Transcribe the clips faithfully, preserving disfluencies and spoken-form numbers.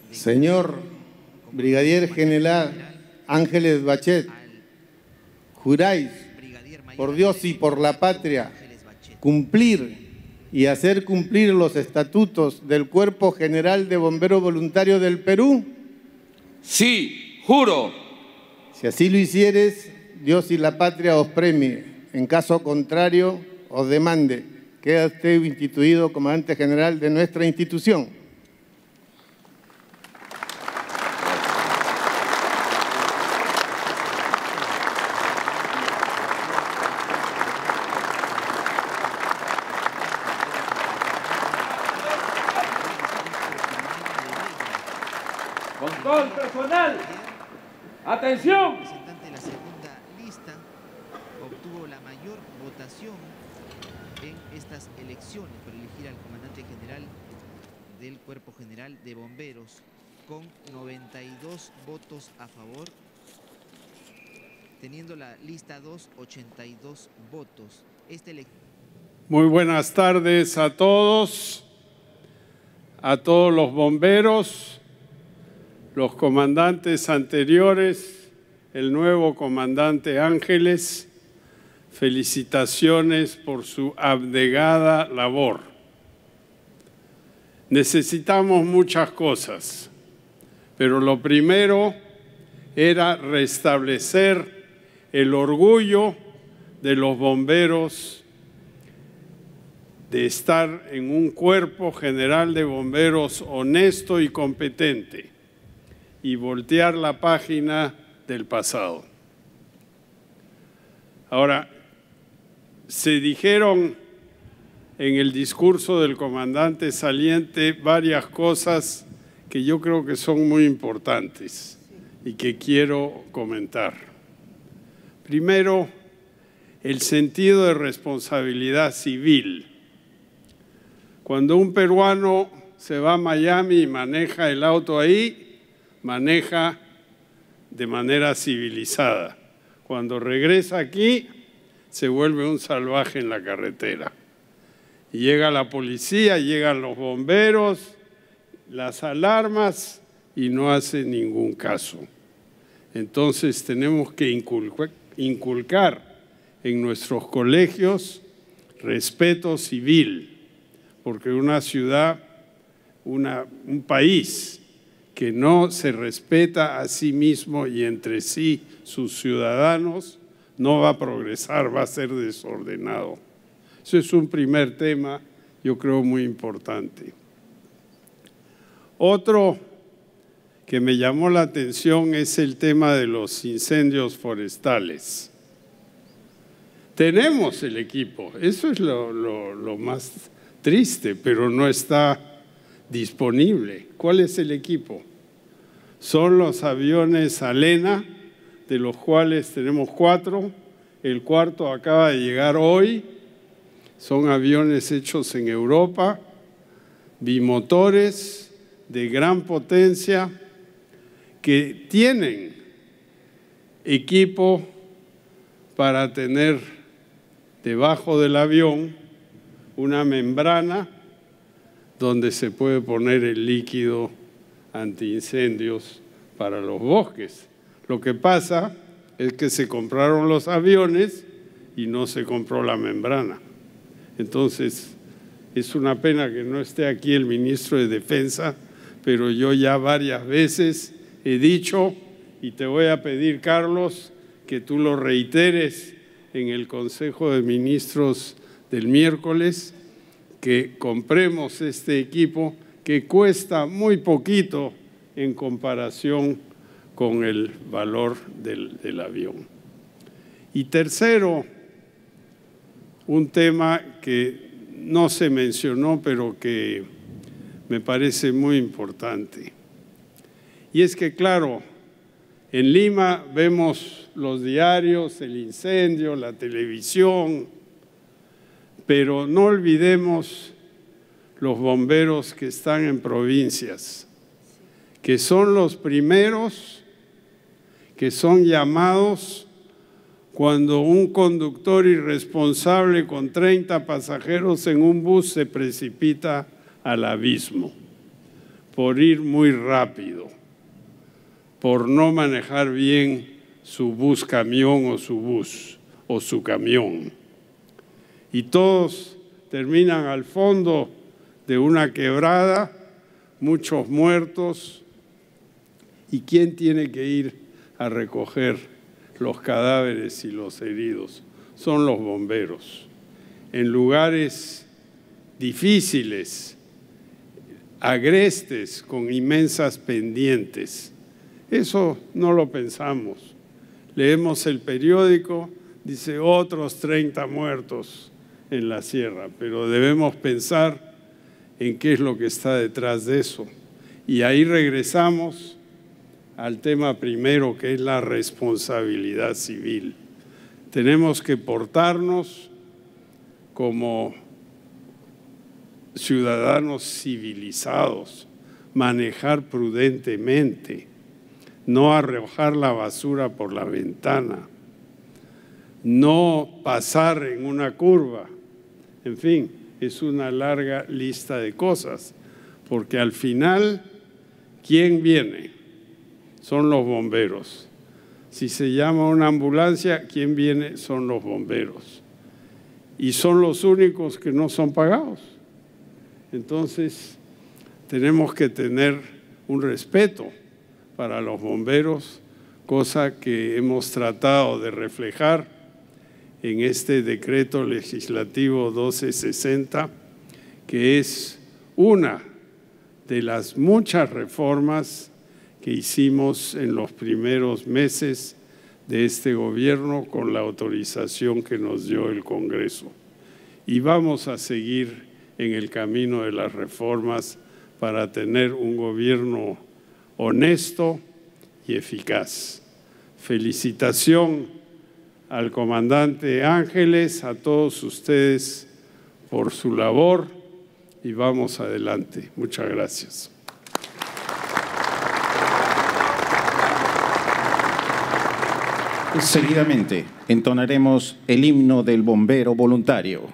Señor Brigadier General Ángeles Bachet, juráis por Dios y por la patria cumplir y hacer cumplir los estatutos del Cuerpo General de Bomberos Voluntarios del Perú. Sí, juro. Si así lo hicieres, Dios y la patria os premie. En caso contrario, os demande. Queda usted instituido comandante general de nuestra institución. Con todo el personal. ¡Atención! El representante de la segunda lista obtuvo la mayor votación en estas elecciones para elegir al comandante general del Cuerpo General de Bomberos, con noventa y dos votos a favor, teniendo la lista dos, ochenta y dos votos. Esta Muy buenas tardes a todos, a todos los bomberos, los comandantes anteriores, el nuevo comandante Ángeles. Felicitaciones por su abnegada labor. Necesitamos muchas cosas, pero lo primero era restablecer el orgullo de los bomberos de estar en un cuerpo general de bomberos honesto y competente y voltear la página del pasado. Ahora, se dijeron en el discurso del comandante saliente varias cosas que yo creo que son muy importantes y que quiero comentar. Primero, el sentido de responsabilidad civil. Cuando un peruano se va a Miami y maneja el auto ahí, maneja de manera civilizada. Cuando regresa aquí, se vuelve un salvaje en la carretera. Y llega la policía, llegan los bomberos, las alarmas y no hace ningún caso. Entonces tenemos que inculcar, inculcar en nuestros colegios respeto civil, porque una ciudad, una, un país que no se respeta a sí mismo y entre sí sus ciudadanos, no va a progresar, va a ser desordenado. Ese es un primer tema, yo creo, muy importante. Otro que me llamó la atención es el tema de los incendios forestales. Tenemos el equipo, eso es lo, lo, lo más triste, pero no está disponible. ¿Cuál es el equipo? Son los aviones Alena, de los cuales tenemos cuatro. El cuarto acaba de llegar hoy. Son aviones hechos en Europa, bimotores de gran potencia, que tienen equipo para tener debajo del avión una membrana donde se puede poner el líquido antiincendios para los bosques. Lo que pasa es que se compraron los aviones y no se compró la membrana. Entonces, es una pena que no esté aquí el ministro de Defensa, pero yo ya varias veces he dicho, y te voy a pedir, Carlos, que tú lo reiteres en el Consejo de Ministros del miércoles, que compremos este equipo que cuesta muy poquito en comparación con el valor del, del avión. Y tercero, un tema que no se mencionó, pero que me parece muy importante. Y es que, claro, en Lima vemos los diarios, el incendio, la televisión, pero no olvidemos los bomberos que están en provincias, que son los primeros que son llamados cuando un conductor irresponsable con treinta pasajeros en un bus se precipita al abismo. por ir muy rápido, por no manejar bien su bus camión o su bus o su camión. Y todos terminan al fondo de una quebrada, muchos muertos. ¿Y quién tiene que ir a recoger los cadáveres y los heridos? Son los bomberos. En lugares difíciles, agrestes, con inmensas pendientes. Eso no lo pensamos. Leemos el periódico, dice otros treinta muertos en la sierra, pero debemos pensar en qué es lo que está detrás de eso. Y ahí regresamos al tema primero, que es la responsabilidad civil. Tenemos que portarnos como ciudadanos civilizados, manejar prudentemente, no arrojar la basura por la ventana, no pasar en una curva. En fin, es una larga lista de cosas, porque al final, ¿quién viene? Son los bomberos. Si se llama una ambulancia, ¿quién viene? Son los bomberos. Y son los únicos que no son pagados. Entonces, tenemos que tener un respeto para los bomberos, cosa que hemos tratado de reflejar en este decreto legislativo doce sesenta, que es una de las muchas reformas que hicimos en los primeros meses de este gobierno con la autorización que nos dio el Congreso. Y vamos a seguir en el camino de las reformas para tener un gobierno honesto y eficaz. Felicitación al comandante Ángeles, a todos ustedes por su labor y vamos adelante. Muchas gracias. Seguidamente entonaremos el himno del bombero voluntario.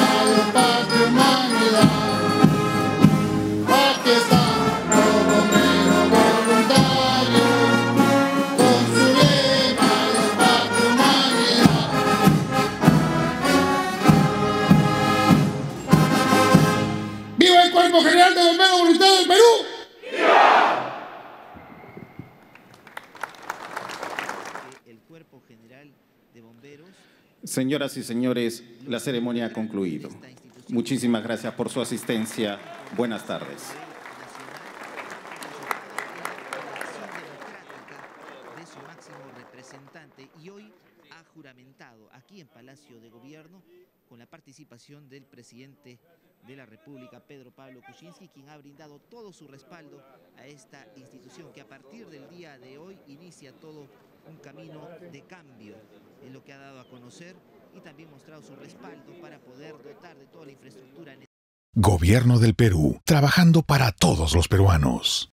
Aquí están los bomberos. Señoras y señores, la ceremonia ha concluido. Muchísimas gracias por su asistencia. Buenas tardes. De su máximo representante, y hoy ha juramentado aquí en Palacio de Gobierno con la participación del presidente de la República, Pedro Pablo Kuczynski, quien ha brindado todo su respaldo a esta institución que a partir del día de hoy inicia todo un camino de cambio en lo que ha dado a conocer y también mostrado su respaldo para poder dotar de toda la infraestructura necesaria. Gobierno del Perú, trabajando para todos los peruanos.